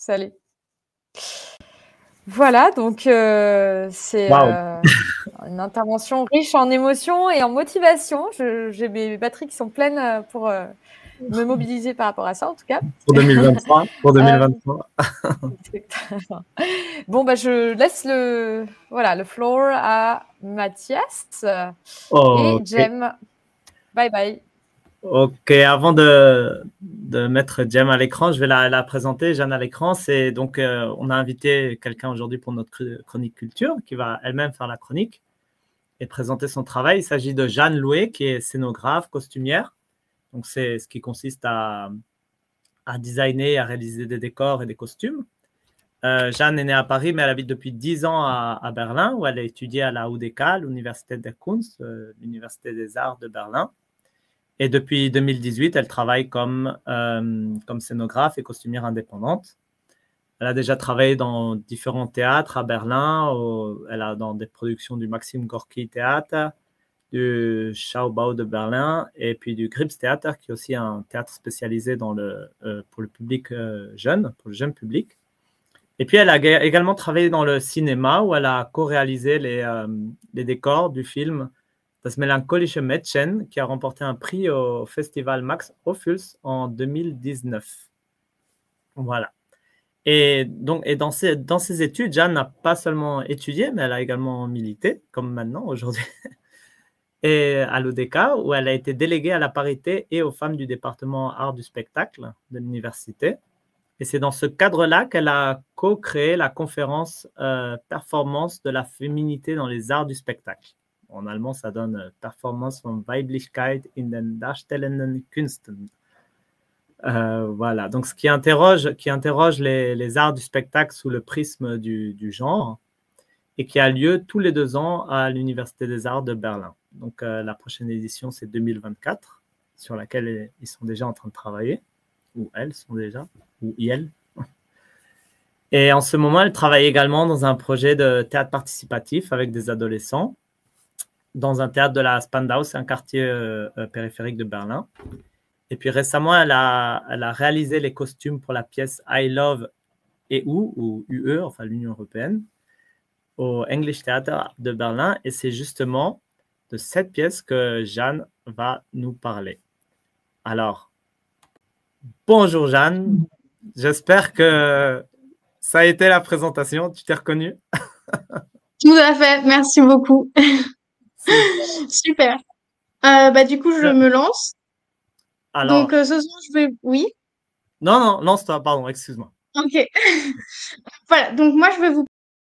Salut. Voilà, donc c'est une intervention riche en émotions et en motivation. J'ai mes batteries qui sont pleines pour me mobiliser par rapport à ça, en tout cas. Pour 2023. Pour 2023. Bon, bah, je laisse le floor à Mathias et Jem. Bye bye. Ok, avant de mettre Jem à l'écran, je vais la présenter, Jeanne à l'écran. C'est donc, on a invité quelqu'un aujourd'hui pour notre chronique culture qui va elle-même faire la chronique et présenter son travail. Il s'agit de Jeanne Loué, qui est scénographe, costumière. Donc, c'est ce qui consiste à designer, à réaliser des décors et des costumes. Jeanne est née à Paris, mais elle habite depuis 10 ans à Berlin, où elle a étudié à la UDK, l'Université der Kunst, l'Université des Arts de Berlin. Et depuis 2018, elle travaille comme scénographe et costumière indépendante. Elle a déjà travaillé dans différents théâtres à Berlin. Elle a dans des productions du Maxim Gorki Théâtre, du Schaubau de Berlin et puis du Grips Theater, qui est aussi un théâtre spécialisé pour le public jeune, pour le jeune public. Et puis, elle a également travaillé dans le cinéma, où elle a co-réalisé les décors du film Das melancholische Mädchen, qui a remporté un prix au festival Max Ophüls en 2019. Voilà. Et dans ses études, Jeanne n'a pas seulement étudié, mais elle a également milité, comme maintenant, aujourd'hui, et à l'UDK, où elle a été déléguée à la parité et aux femmes du département art du spectacle de l'université. Et c'est dans ce cadre-là qu'elle a co-créé la conférence Performance de la féminité dans les arts du spectacle. En allemand, ça donne Performance von Weiblichkeit in den darstellenden Künsten. Voilà, donc ce qui interroge les arts du spectacle sous le prisme du genre et qui a lieu tous les 2 ans à l'Université des Arts de Berlin. Donc la prochaine édition, c'est 2024, sur laquelle ils sont déjà en train de travailler, ou elles sont déjà, ou elles. Et en ce moment, elle travaille également dans un projet de théâtre participatif avec des adolescents, dans un théâtre de la Spandau, c'est un quartier périphérique de Berlin. Et puis récemment, elle a réalisé les costumes pour la pièce I Love EU, ou UE, enfin l'Union européenne, au English Theater de Berlin. Et c'est justement de cette pièce que Jeanne va nous parler. Alors, bonjour Jeanne, j'espère que ça a été la présentation, tu t'es reconnue? Tout à fait, merci beaucoup. Super. Du coup, je me lance. Alors, donc, ce soir, je vais... Oui? Non, lance-toi, pardon, excuse-moi. Ok. Voilà, donc moi, je vais vous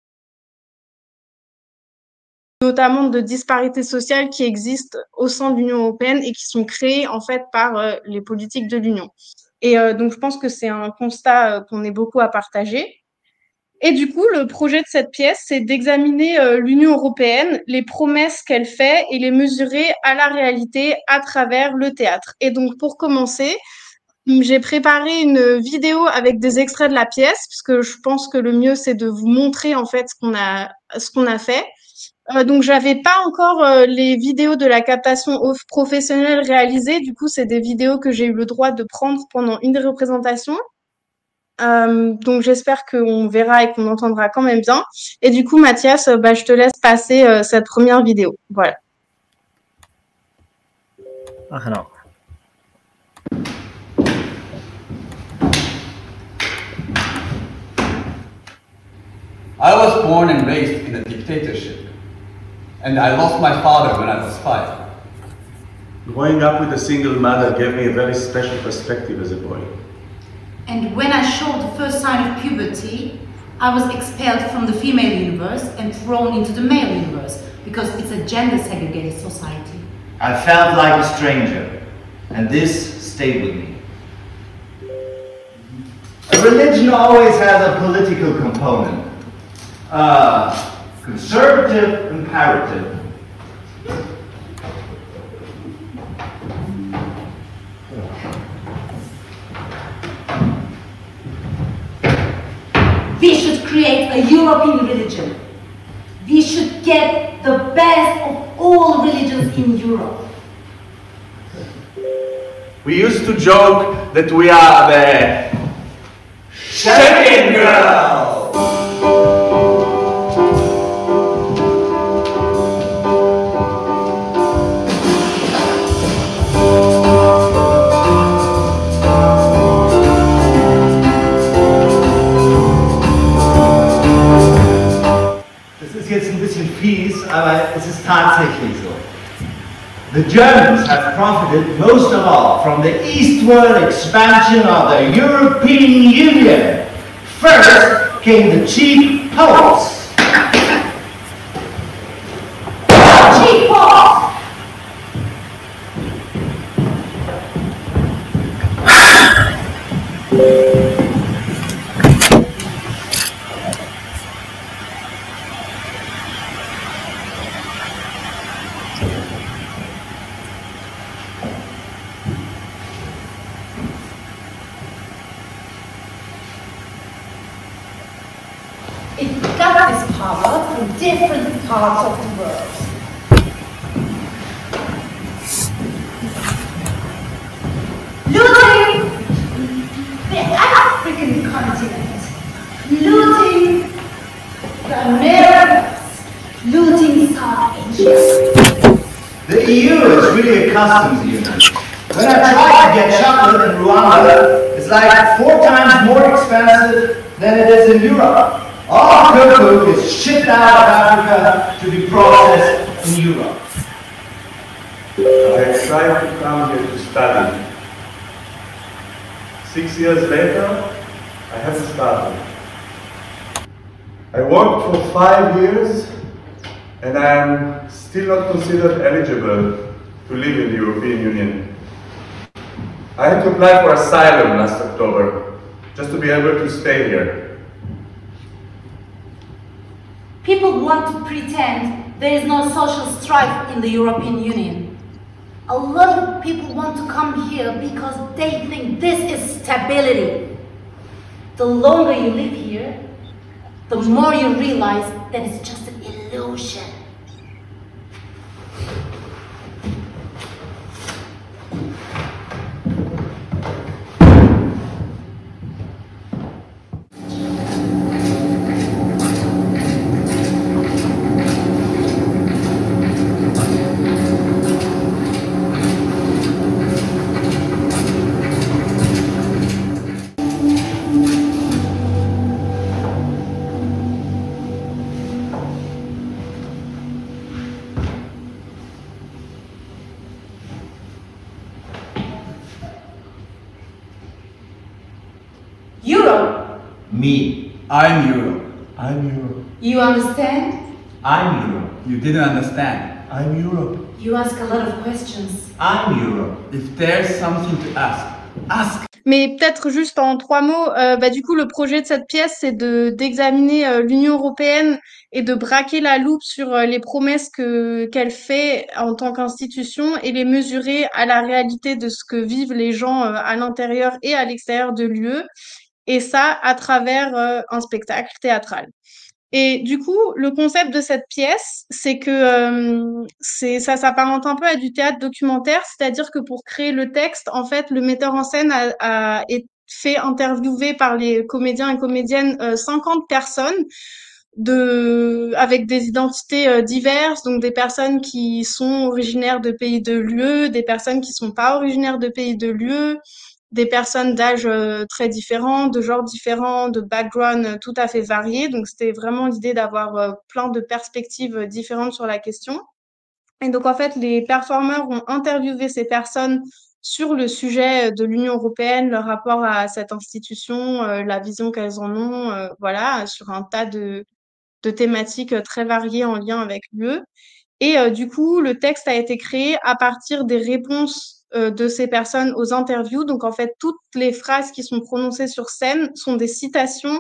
notamment de disparités sociales qui existent au sein de l'Union européenne et qui sont créées, en fait, par les politiques de l'Union. Et donc, je pense que c'est un constat qu'on est beaucoup à partager. Et du coup, le projet de cette pièce, c'est d'examiner l'Union européenne, les promesses qu'elle fait et les mesurer à la réalité à travers le théâtre. Et donc, pour commencer, j'ai préparé une vidéo avec des extraits de la pièce, puisque je pense que le mieux, c'est de vous montrer en fait ce qu'on a fait. Donc, j'avais pas encore les vidéos de la captation professionnelle réalisées. Du coup, c'est des vidéos que j'ai eu le droit de prendre pendant une des représentations. Donc j'espère qu'on verra et qu'on entendra quand même bien. Et du coup, Mathias, je te laisse passer cette première vidéo. Voilà. Alors. I was born and raised in a dictatorship, and I lost my father when I was 5. Growing up with a single mother gave me a very special perspective as a boy. And when I showed the first sign of puberty, I was expelled from the female universe and thrown into the male universe because it's a gender-segregated society. I felt like a stranger, and this stayed with me. A religion always has a political component, conservative imperative. We should create a European religion. We should get the best of all religions in Europe. We used to joke that we are the second this is tatsächlich so. The Germans have profited most of all from the eastward expansion of the European Union. First came the cheap Poles. Cheap Poles! It got this power from different parts of the world. Looting the African continent, looting the Americas, looting South Asia. The EU is really accustomed to unite. When I tried to get chocolate in Rwanda, it's like 4 times more expensive than it is in Europe. All cocoa is shipped out of Africa to be processed in Europe. I tried to come here to study. 6 years later, I haven't started. I worked for 5 years and I'm still not considered eligible to live in the European Union. I had to apply for asylum last October, just to be able to stay here. People want to pretend there is no social strife in the European Union. A lot of people want to come here because they think this is stability. The longer you live here, the more you realize that it's just an illusion. Europe. Me. I'm Europe. I'm Europe. You understand? I'm Europe. You didn't understand. I'm Europe. You ask a lot of questions. I'm Europe. If there's something to ask, ask. Mais peut-être juste en 3 mots, du coup, le projet de cette pièce, c'est d'examiner l'Union européenne et de braquer la loupe sur les promesses qu'elle fait en tant qu'institution et les mesurer à la réalité de ce que vivent les gens à l'intérieur et à l'extérieur de l'UE, et ça à travers un spectacle théâtral. Et du coup, le concept de cette pièce, c'est que ça s'apparente un peu à du théâtre documentaire, c'est-à-dire que pour créer le texte, en fait, le metteur en scène a fait interviewer par les comédiens et comédiennes 50 personnes avec des identités diverses, donc des personnes qui sont originaires de pays de l'UE, des personnes qui sont pas originaires de pays de l'UE, des personnes d'âge très différents, de genres différents, de backgrounds tout à fait variés. Donc, c'était vraiment l'idée d'avoir plein de perspectives différentes sur la question. Et donc, en fait, les performeurs ont interviewé ces personnes sur le sujet de l'Union européenne, leur rapport à cette institution, la vision qu'elles en ont, voilà, sur un tas de thématiques très variées en lien avec l'UE. Et du coup, le texte a été créé à partir des réponses de ces personnes aux interviews. Donc, en fait, toutes les phrases qui sont prononcées sur scène sont des citations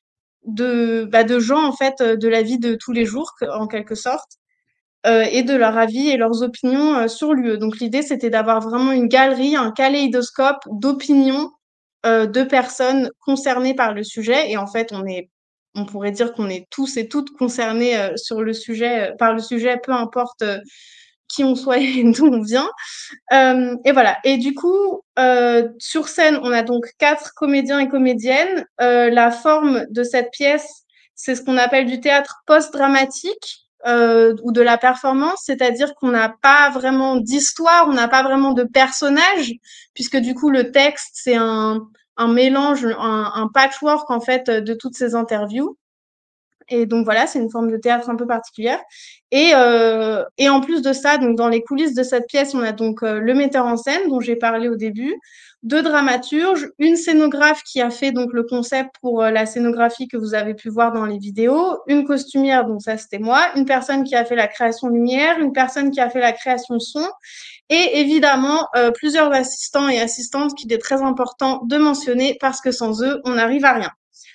de gens, en fait, de la vie de tous les jours, en quelque sorte, et de leur avis et leurs opinions sur l'UE. Donc, l'idée, c'était d'avoir vraiment une galerie, un kaléidoscope d'opinions de personnes concernées par le sujet. Et en fait, on pourrait dire qu'on est tous et toutes concernés sur le sujet, par le sujet, peu importe qui on soit et d'où on vient. Et voilà. Et du coup, sur scène, on a donc 4 comédiens et comédiennes. La forme de cette pièce, c'est ce qu'on appelle du théâtre post-dramatique ou de la performance, c'est-à-dire qu'on n'a pas vraiment d'histoire, on n'a pas vraiment de personnages, puisque du coup, le texte, c'est un mélange, un patchwork en fait de toutes ces interviews. Et donc voilà, c'est une forme de théâtre un peu particulière. Et en plus de ça, donc dans les coulisses de cette pièce, on a donc le metteur en scène dont j'ai parlé au début, 2 dramaturges, une scénographe qui a fait donc le concept pour la scénographie que vous avez pu voir dans les vidéos, une costumière, donc ça c'était moi, une personne qui a fait la création lumière, une personne qui a fait la création son, et évidemment plusieurs assistants et assistantes qu'il est très important de mentionner parce que sans eux, on n'arrive à rien.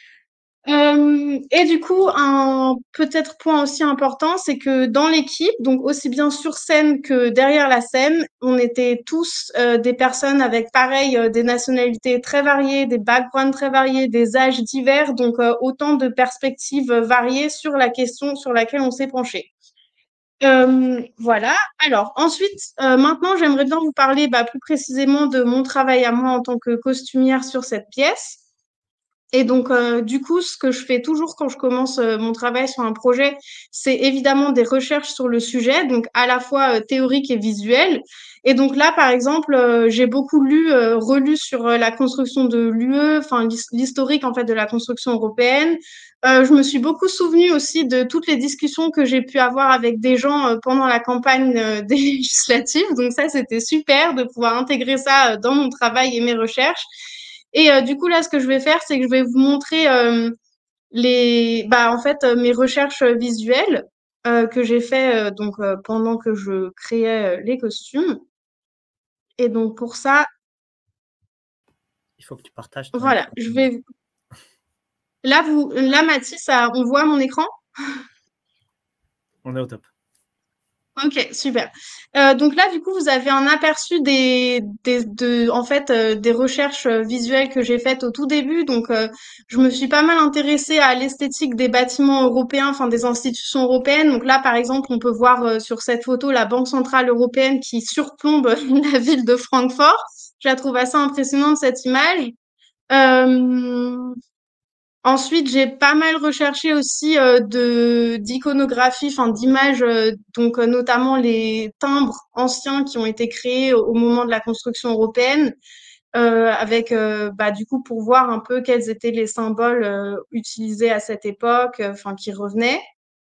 Et du coup, un peut-être point aussi important, c'est que dans l'équipe, donc aussi bien sur scène que derrière la scène, on était tous des personnes avec pareil des nationalités très variées, des backgrounds très variés, des âges divers, donc autant de perspectives variées sur la question sur laquelle on s'est penché. Voilà. Alors ensuite, maintenant, j'aimerais bien vous parler plus précisément de mon travail à moi en tant que costumière sur cette pièce. Et donc, du coup, ce que je fais toujours quand je commence mon travail sur un projet, c'est évidemment des recherches sur le sujet, donc à la fois théorique et visuel. Et donc là, par exemple, j'ai beaucoup lu, relu sur la construction de l'UE, enfin l'historique en fait de la construction européenne. Je me suis beaucoup souvenue aussi de toutes les discussions que j'ai pu avoir avec des gens pendant la campagne des législatives. Donc ça, c'était super de pouvoir intégrer ça dans mon travail et mes recherches. Et du coup, là, ce que je vais faire, c'est que je vais vous montrer mes recherches visuelles que j'ai fait pendant que je créais les costumes. Et donc, pour ça, il faut que tu partages. Voilà, je vais. Là, Mathis, on voit mon écran? On est au top. Ok, super. Donc là, du coup, vous avez un aperçu des recherches visuelles que j'ai faites au tout début. Donc, je me suis pas mal intéressée à l'esthétique des bâtiments européens, enfin des institutions européennes. Donc là, par exemple, on peut voir sur cette photo la Banque centrale européenne qui surplombe la ville de Francfort. Je la trouve assez impressionnante, cette image. Ensuite, j'ai pas mal recherché aussi d'iconographie, enfin d'images, notamment les timbres anciens qui ont été créés au moment de la construction européenne, avec du coup pour voir un peu quels étaient les symboles utilisés à cette époque, enfin qui revenaient.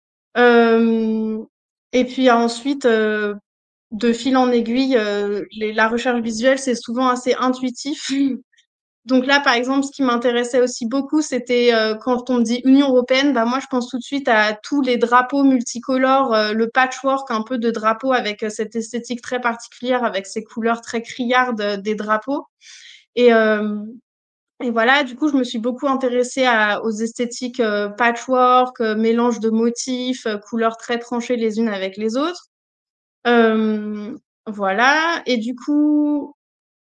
Et puis ensuite, de fil en aiguille, la recherche visuelle c'est souvent assez intuitif. Donc là, par exemple, ce qui m'intéressait aussi beaucoup, c'était quand on me dit Union européenne, moi je pense tout de suite à tous les drapeaux multicolores, le patchwork un peu de drapeaux avec cette esthétique très particulière, avec ces couleurs très criardes des drapeaux. Et voilà, du coup, je me suis beaucoup intéressée aux esthétiques patchwork, mélange de motifs, couleurs très tranchées les unes avec les autres. Voilà, et du coup,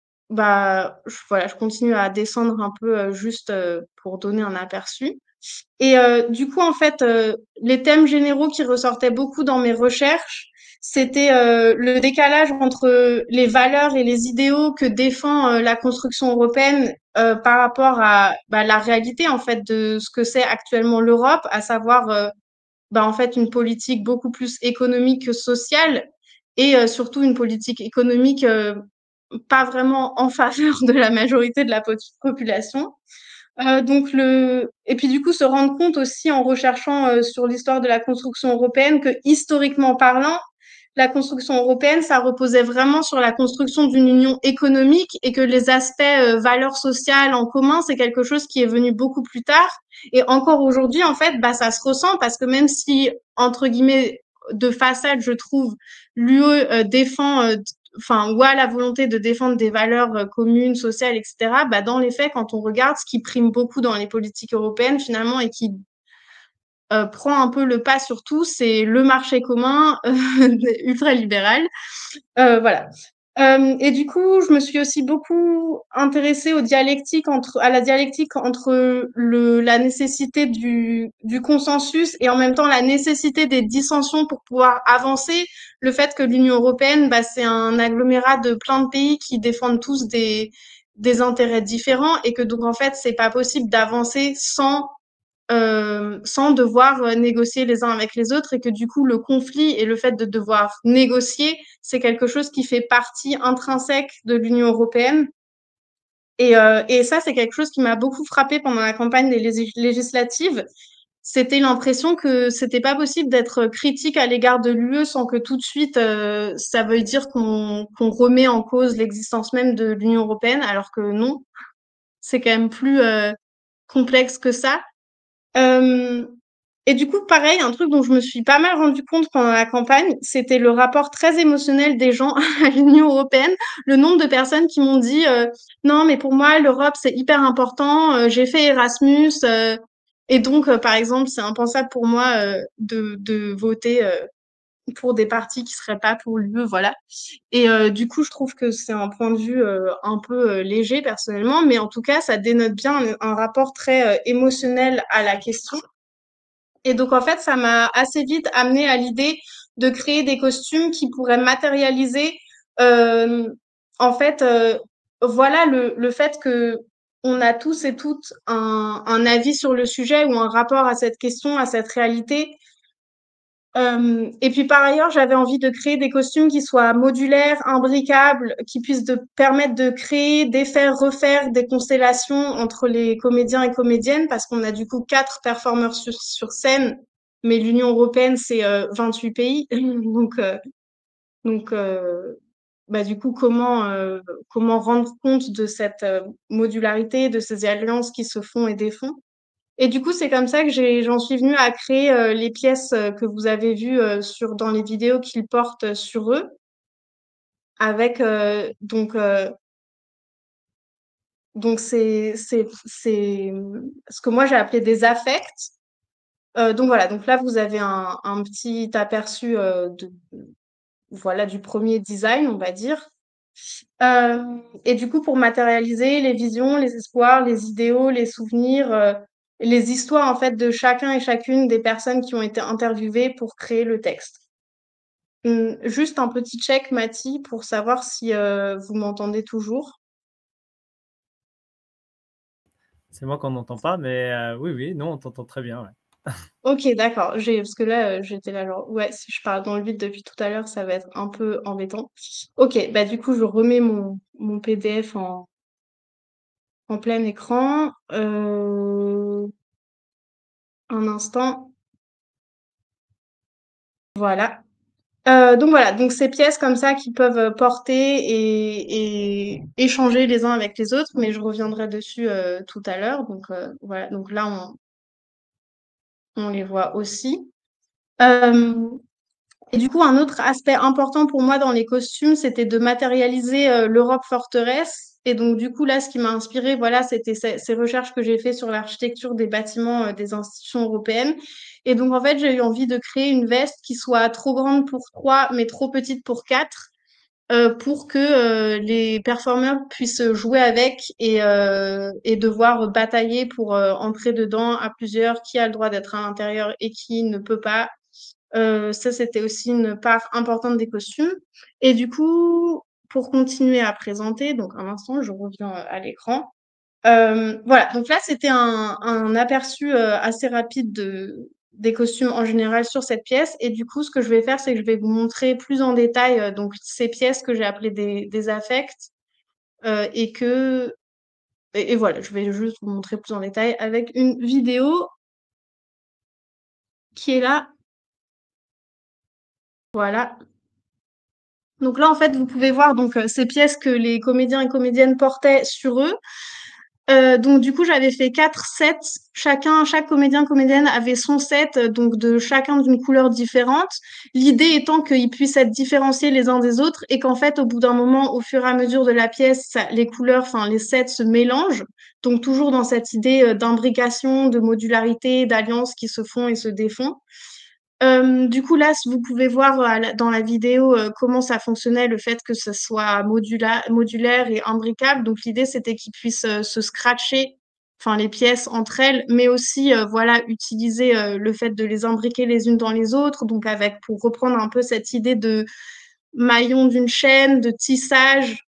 je continue à descendre un peu juste pour donner un aperçu. Et du coup, en fait, les thèmes généraux qui ressortaient beaucoup dans mes recherches, c'était le décalage entre les valeurs et les idéaux que défend la construction européenne par rapport à la réalité en fait de ce que c'est actuellement l'Europe, à savoir en fait une politique beaucoup plus économique que sociale et surtout une politique économique pas vraiment en faveur de la majorité de la population. Et puis du coup se rendre compte aussi en recherchant sur l'histoire de la construction européenne que historiquement parlant, la construction européenne, ça reposait vraiment sur la construction d'une union économique et que les aspects valeurs sociales en commun, c'est quelque chose qui est venu beaucoup plus tard. Et encore aujourd'hui, en fait, ça se ressent parce que même si, entre guillemets, de façade, je trouve, l'UE défend ou a la volonté de défendre des valeurs communes, sociales, etc., dans les faits, quand on regarde ce qui prime beaucoup dans les politiques européennes, finalement, et qui prend un peu le pas sur tout, c'est le marché commun ultra-libéral. Voilà. Et du coup, je me suis aussi beaucoup intéressée à la dialectique entre la nécessité du consensus et en même temps la nécessité des dissensions pour pouvoir avancer. Le fait que l'Union européenne, c'est un agglomérat de plein de pays qui défendent tous des intérêts différents et que donc en fait, c'est pas possible d'avancer sans devoir négocier les uns avec les autres et que du coup le conflit et le fait de devoir négocier, c'est quelque chose qui fait partie intrinsèque de l'Union européenne. Et ça, c'est quelque chose qui m'a beaucoup frappée pendant la campagne des législatives. c'était l'impression que c'était pas possible d'être critique à l'égard de l'UE sans que tout de suite ça veuille dire qu'on remet en cause l'existence même de l'Union européenne, alors que non, c'est quand même plus complexe que ça. Et du coup, pareil, un truc dont je me suis pas mal rendu compte pendant la campagne, c'était le rapport très émotionnel des gens à l'Union européenne. Le nombre de personnes qui m'ont dit non, mais pour moi, l'Europe, c'est hyper important. J'ai fait Erasmus. Et donc, par exemple, c'est impensable pour moi de voter pour des partis qui seraient pas pour l'UE, voilà. Et du coup, je trouve que c'est un point de vue un peu léger personnellement, mais en tout cas, ça dénote bien un rapport très émotionnel à la question. Et donc, en fait, ça m'a assez vite amené à l'idée de créer des costumes qui pourraient matérialiser, en fait, voilà, le fait que on a tous et toutes un avis sur le sujet ou un rapport à cette question, à cette réalité. Et puis par ailleurs, j'avais envie de créer des costumes qui soient modulaires, imbricables, qui puissent permettre de créer, défaire, refaire des constellations entre les comédiens et comédiennes, parce qu'on a du coup 4 performeurs sur scène, mais l'Union européenne, c'est 28 pays. Donc, bah, du coup, comment rendre compte de cette modularité, de ces alliances qui se font et défont. Et du coup, c'est comme ça que j'en suis venue à créer les pièces que vous avez vues dans les vidéos qu'ils portent sur eux, avec donc c'est ce que moi j'ai appelé des affects. Donc voilà, donc là vous avez un petit aperçu voilà du premier design, on va dire. Et du coup, pour matérialiser les visions, les espoirs, les idéaux, les souvenirs, les histoires en fait de chacun et chacune des personnes qui ont été interviewées pour créer le texte. Juste un petit check, Mathie, pour savoir si vous m'entendez toujours. C'est moi qu'on n'entend pas, mais oui, oui, nous, on t'entend très bien. Ouais. Ok, d'accord. Parce que là, j'étais là genre, ouais, si je parle dans le vide depuis tout à l'heure, ça va être un peu embêtant. Ok, bah du coup, je remets mon PDF en plein écran. Un instant. Voilà. Donc voilà, donc ces pièces comme ça qui peuvent porter et échanger les uns avec les autres, mais je reviendrai dessus tout à l'heure. Donc voilà, donc là on les voit aussi. Et du coup, un autre aspect important pour moi dans les costumes, c'était de matérialiser l'Europe forteresse. Et donc, du coup, là, ce qui m'a inspiré, voilà, c'était ces recherches que j'ai fait sur l'architecture des bâtiments des institutions européennes. Et donc, en fait, j'ai eu envie de créer une veste qui soit trop grande pour 3, mais trop petite pour 4, pour que les performeurs puissent jouer avec et devoir batailler pour entrer dedans à plusieurs, qui a le droit d'être à l'intérieur et qui ne peut pas. Ça, c'était aussi une part importante des costumes. Et du coup, pour continuer à présenter, donc un instant, je reviens à l'écran. Voilà, donc là, c'était un aperçu assez rapide des costumes en général sur cette pièce. Et du coup, ce que je vais faire, c'est que je vais vous montrer plus en détail donc ces pièces que j'ai appelées des affects et voilà, je vais juste vous montrer plus en détail avec une vidéo qui est là. Voilà. Donc là, en fait, vous pouvez voir ces pièces que les comédiens et comédiennes portaient sur eux. Donc du coup, j'avais fait 4 sets. Chaque comédien, comédienne avait son set, donc de chacun d'une couleur différente. L'idée étant qu'ils puissent être différenciés les uns des autres et qu'en fait, au bout d'un moment, au fur et à mesure de la pièce, les couleurs, enfin les sets se mélangent. Donc toujours dans cette idée d'imbrication, de modularité, d'alliances qui se font et se défont. Du coup, là, vous pouvez voir dans la vidéo comment ça fonctionnait, le fait que ce soit modulaire et imbricable. Donc, l'idée, c'était qu'ils puissent se scratcher, enfin, les pièces entre elles, mais aussi, voilà, utiliser le fait de les imbriquer les unes dans les autres. Donc, pour reprendre un peu cette idée de maillon d'une chaîne, de tissage,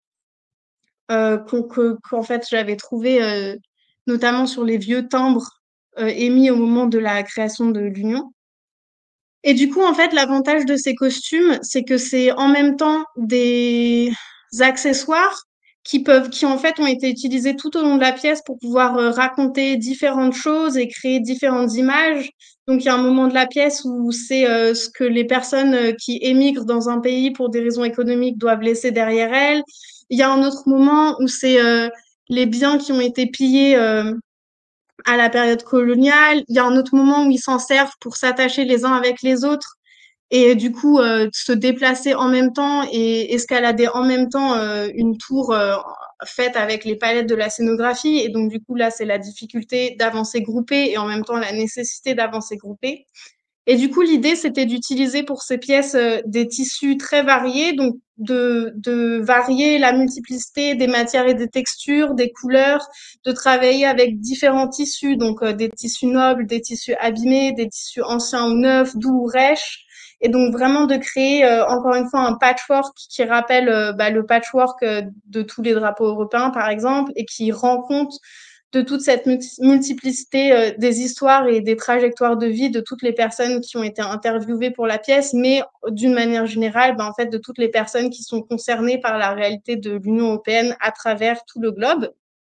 qu'en fait, j'avais trouvé notamment sur les vieux timbres émis au moment de la création de l'Union. Et du coup, en fait, l'avantage de ces costumes, c'est que c'est en même temps des accessoires qui en fait ont été utilisés tout au long de la pièce pour pouvoir raconter différentes choses et créer différentes images. Donc il y a un moment de la pièce où c'est ce que les personnes qui émigrent dans un pays pour des raisons économiques doivent laisser derrière elles. Il y a un autre moment où c'est les biens qui ont été pillés à la période coloniale. Il y a un autre moment où ils s'en servent pour s'attacher les uns avec les autres et du coup se déplacer en même temps et escalader en même temps une tour faite avec les palettes de la scénographie. Et donc du coup là, c'est la difficulté d'avancer groupé et en même temps la nécessité d'avancer groupé. Et du coup, l'idée, c'était d'utiliser pour ces pièces des tissus très variés, donc de varier la multiplicité des matières et des textures, des couleurs, de travailler avec différents tissus, donc des tissus nobles, des tissus abîmés, des tissus anciens ou neufs, doux ou rêches, et donc vraiment de créer encore une fois un patchwork qui rappelle le patchwork de tous les drapeaux européens, par exemple, et qui rend compte de toute cette multiplicité des histoires et des trajectoires de vie de toutes les personnes qui ont été interviewées pour la pièce, mais d'une manière générale, en fait, de toutes les personnes qui sont concernées par la réalité de l'Union européenne à travers tout le globe.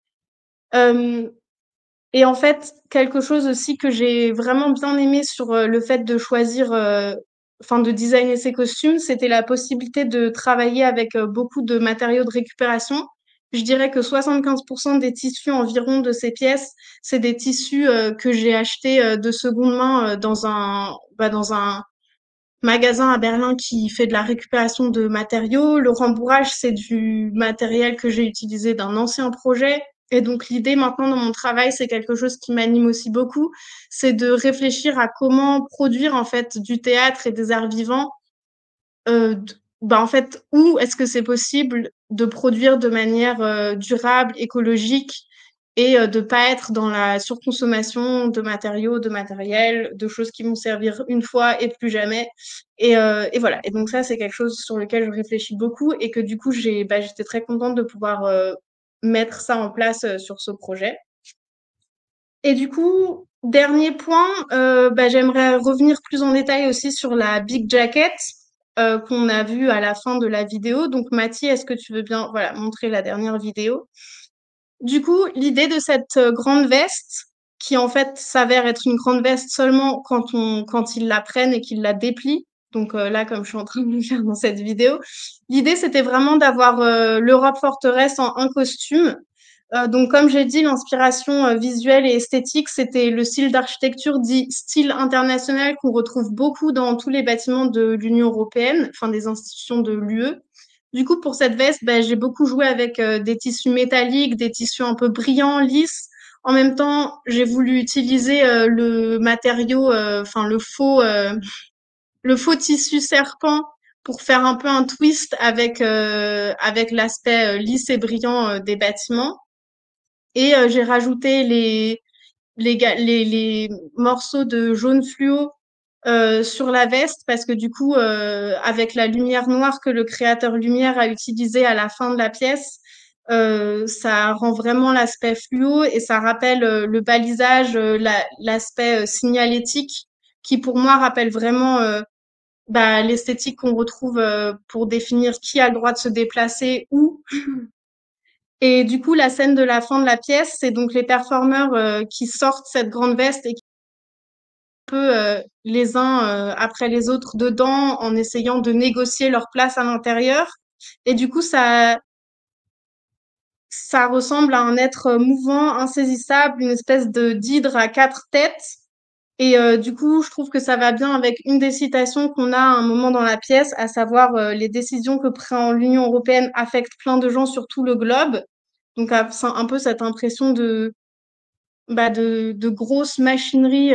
Et en fait, quelque chose aussi que j'ai vraiment bien aimé sur le fait de choisir, de designer ces costumes, c'était la possibilité de travailler avec beaucoup de matériaux de récupération. Je dirais que 75% des tissus environ de ces pièces, c'est des tissus que j'ai achetés de seconde main dans un magasin à Berlin qui fait de la récupération de matériaux. Le rembourrage, c'est du matériel que j'ai utilisé d'un ancien projet. Et donc l'idée maintenant dans mon travail, c'est quelque chose qui m'anime aussi beaucoup, c'est de réfléchir à comment produire en fait du théâtre et des arts vivants. En fait, où est-ce que c'est possible de produire de manière durable, écologique et de pas être dans la surconsommation de matériaux, de matériel, de choses qui vont servir une fois et plus jamais. Et voilà. Et donc ça, c'est quelque chose sur lequel je réfléchis beaucoup et que du coup, j'étais très contente de pouvoir mettre ça en place sur ce projet. Et du coup, dernier point, j'aimerais revenir plus en détail aussi sur la Big Jacket qu'on a vue à la fin de la vidéo. Donc Mathie, est-ce que tu veux bien montrer la dernière vidéo? Du coup, l'idée de cette grande veste, qui en fait s'avère être une grande veste seulement quand ils la prennent et qu'ils la déplient. Donc là, comme je suis en train de le faire dans cette vidéo, l'idée c'était vraiment d'avoir l'Europe forteresse en un costume. Donc comme j'ai dit, l'inspiration visuelle et esthétique, c'était le style d'architecture dit style international qu'on retrouve beaucoup dans tous les bâtiments de l'Union européenne, enfin des institutions de l'UE. Du coup, pour cette veste, j'ai beaucoup joué avec des tissus métalliques, des tissus un peu brillants, lisses. En même temps, j'ai voulu utiliser le matériau, le faux tissu serpent pour faire un peu un twist avec l'aspect lisse et brillant des bâtiments. Et j'ai rajouté les morceaux de jaune fluo sur la veste parce que du coup, avec la lumière noire que le créateur lumière a utilisée à la fin de la pièce, ça rend vraiment l'aspect fluo et ça rappelle le balisage, l'aspect signalétique qui pour moi rappelle vraiment l'esthétique qu'on retrouve pour définir qui a le droit de se déplacer où. Et du coup, la scène de la fin de la pièce, c'est donc les performeurs qui sortent cette grande veste et qui les uns après les autres dedans en essayant de négocier leur place à l'intérieur. Et du coup, ça ressemble à un être mouvant, insaisissable, une espèce d'hydre à 4 têtes. Et du coup, je trouve que ça va bien avec une des citations qu'on a à un moment dans la pièce, à savoir les décisions que prend l'Union européenne affectent plein de gens sur tout le globe. Donc, un peu cette impression de grosse machinerie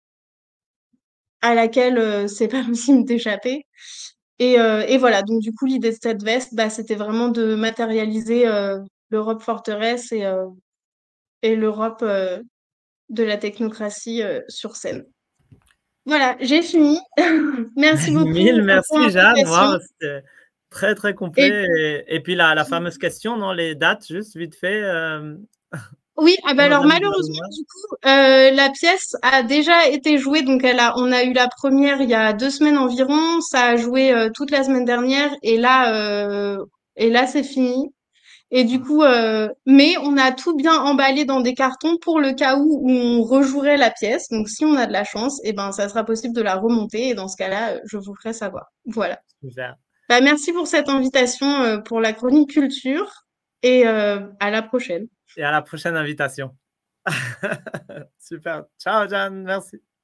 à laquelle c'est pas possible d'échapper. Et voilà, donc du coup, l'idée de cette veste, c'était vraiment de matérialiser l'Europe forteresse et l'Europe de la technocratie sur scène. Voilà, j'ai fini. Merci beaucoup. Merci Jeanne, wow, c'était très très complet. Et puis la fameuse question, non, les dates, juste vite fait. Oui, alors malheureusement, du coup, la pièce a déjà été jouée, donc on a eu la première il y a 2 semaines environ, ça a joué toute la semaine dernière, et là c'est fini. Et du coup, mais on a tout bien emballé dans des cartons pour le cas où on rejouerait la pièce. Donc, si on a de la chance, eh ben, ça sera possible de la remonter. Et dans ce cas-là, je vous ferai savoir. Voilà. Super. Bah, merci pour cette invitation pour la chronique culture et à la prochaine. Et à la prochaine invitation. Super. Ciao, Jeanne. Merci.